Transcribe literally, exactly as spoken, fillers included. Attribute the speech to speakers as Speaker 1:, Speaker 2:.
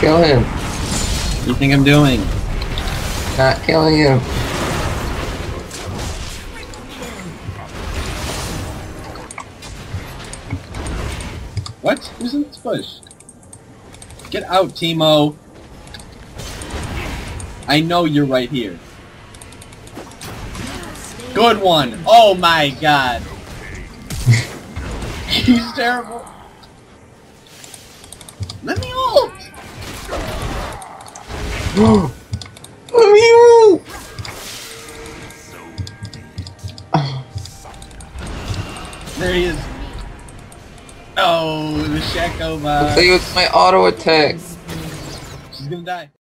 Speaker 1: Kill him.
Speaker 2: What do you think I'm doing?
Speaker 1: Not killing him.
Speaker 2: What? Who's in this bush? Get out, Teemo. I know you're right here. Good one. Oh my god. He's terrible. Let me ult.
Speaker 1: Let me ult.
Speaker 2: There he is. Oh, the Shaco vibe.
Speaker 1: Play with my auto attack.
Speaker 2: She's gonna die.